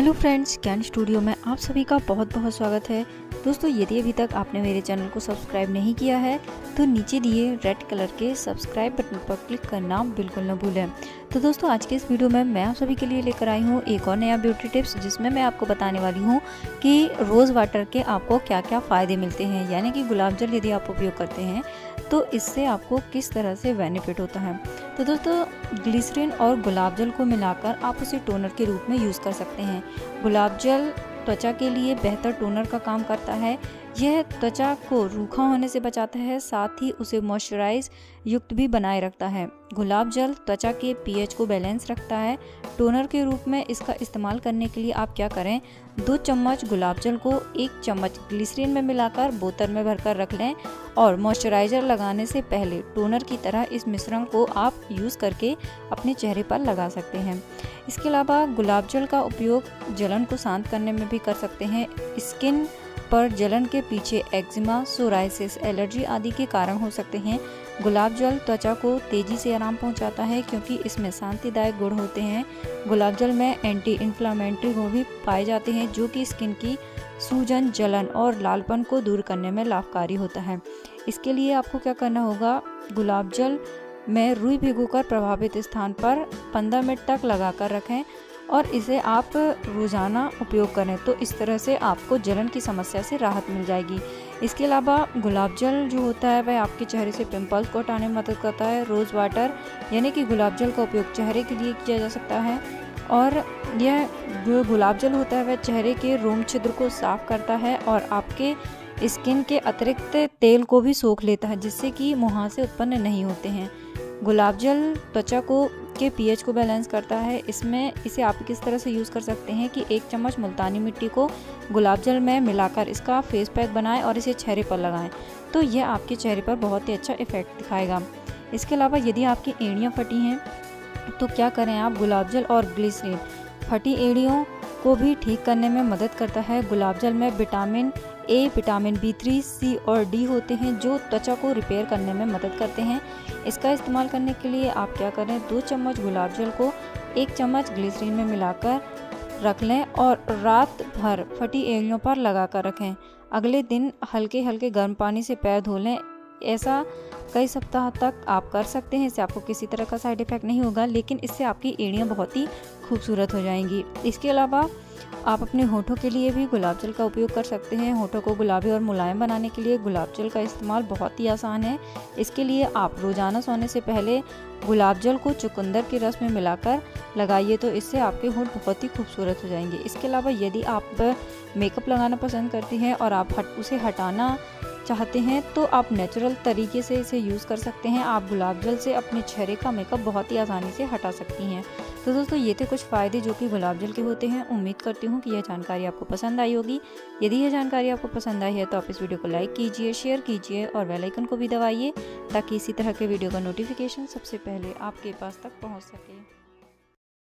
Hello friends, can studio में आप सभी का बहुत बहुत स्वागत है। दोस्तों, यदि अभी तक आपने मेरे चैनल को सब्सक्राइब नहीं किया है तो नीचे दिए रेड कलर के सब्सक्राइब बटन पर क्लिक करना बिल्कुल न भूलें। तो दोस्तों, आज के इस वीडियो में मैं आप सभी के लिए लेकर आई हूँ एक और नया ब्यूटी टिप्स, जिसमें मैं आपको बताने वाली हूँ कि रोज़ वाटर के आपको क्या क्या फ़ायदे मिलते हैं। यानी कि गुलाब जल यदि आप उपयोग करते हैं तो इससे आपको किस तरह से बेनिफिट होता है। तो दोस्तों, ग्लिसरीन और गुलाब जल को मिलाकर आप उसे टोनर के रूप में यूज़ कर सकते हैं। गुलाब जल त्वचा के लिए बेहतर टोनर का काम करता है। यह त्वचा को रूखा होने से बचाता है, साथ ही उसे मॉइस्चराइज युक्त भी बनाए रखता है। गुलाब जल त्वचा के पीएच को बैलेंस रखता है। टोनर के रूप में इसका इस्तेमाल करने के लिए आप क्या करें, 2 चम्मच गुलाब जल को 1 चम्मच ग्लिसरीन में मिलाकर बोतल में भरकर रख लें और मॉइस्चराइज़र लगाने से पहले टोनर की तरह इस मिश्रण को आप यूज़ करके अपने चेहरे पर लगा सकते हैं। इसके अलावा गुलाब जल का उपयोग जलन को शांत करने में भी कर सकते हैं। स्किन पर जलन के पीछे एक्जिमा, सोराइसिस, एलर्जी आदि के कारण हो सकते हैं। गुलाब जल त्वचा को तेज़ी से आराम पहुंचाता है क्योंकि इसमें शांतिदायक गुण होते हैं। गुलाब जल में एंटी इन्फ्लामेटरी गुण भी पाए जाते हैं जो कि स्किन की सूजन, जलन और लालपन को दूर करने में लाभकारी होता है। इसके लिए आपको क्या करना होगा, गुलाब जल में रुई भिगोकर प्रभावित स्थान पर 15 मिनट तक लगाकर रखें और इसे आप रोज़ाना उपयोग करें तो इस तरह से आपको जलन की समस्या से राहत मिल जाएगी। इसके अलावा गुलाब जल जो होता है वह आपके चेहरे से पिंपल्स को हटाने में मदद करता है। रोज़ वाटर यानी कि गुलाब जल का उपयोग चेहरे के लिए किया जा सकता है और यह जो गुलाब जल होता है वह चेहरे के रोम छिद्र को साफ करता है और आपके स्किन के अतिरिक्त तेल को भी सोख लेता है, जिससे कि मुहासे उत्पन्न नहीं होते हैं। गुलाब जल त्वचा के पीएच को बैलेंस करता है। इसे आप किस तरह से यूज़ कर सकते हैं कि 1 चम्मच मुल्तानी मिट्टी को गुलाब जल में मिलाकर इसका फेस पैक बनाएं और इसे चेहरे पर लगाएं तो यह आपके चेहरे पर बहुत ही अच्छा इफेक्ट दिखाएगा। इसके अलावा यदि आपकी एड़ियाँ फटी हैं तो क्या करें आप, गुलाब जल और ग्लिसरीन फटी एड़ियों को भी ठीक करने में मदद करता है। गुलाब जल में vitamin A, vitamin B3, C और D होते हैं जो त्वचा को रिपेयर करने में मदद करते हैं। इसका इस्तेमाल करने के लिए आप क्या करें, 2 चम्मच गुलाब जल को 1 चम्मच ग्लिसरीन में मिलाकर रख लें और रात भर फटी एड़ियों पर लगाकर रखें। अगले दिन हल्के हल्के गर्म पानी से पैर धो लें। ऐसा कई सप्ताह तक आप कर सकते हैं। इससे आपको किसी तरह का साइड इफ़ेक्ट नहीं होगा, लेकिन इससे आपकी एड़ियाँ बहुत ही खूबसूरत हो जाएंगी। इसके अलावा आप अपने होठों के लिए भी गुलाब जल का उपयोग कर सकते हैं। होठों को गुलाबी और मुलायम बनाने के लिए गुलाब जल का इस्तेमाल बहुत ही आसान है। इसके लिए आप रोज़ाना सोने से पहले गुलाब जल को चुकंदर के रस में मिलाकर लगाइए तो इससे आपके होठ बहुत ही खूबसूरत हो जाएंगे। इसके अलावा यदि आप मेकअप लगाना पसंद करती हैं और आप उसे हटाना चाहते हैं तो आप नेचुरल तरीके से इसे यूज़ कर सकते हैं। आप गुलाब जल से अपने चेहरे का मेकअप बहुत ही आसानी से हटा सकती हैं। तो दोस्तों, ये थे कुछ फ़ायदे जो कि गुलाब जल के होते हैं। उम्मीद करती हूँ कि यह जानकारी आपको पसंद आई होगी। यदि यह जानकारी आपको पसंद आई है तो आप इस वीडियो को लाइक कीजिए, शेयर कीजिए और बेल आइकन को भी दबाइए ताकि इसी तरह के वीडियो का नोटिफिकेशन सबसे पहले आपके पास तक पहुँच सके।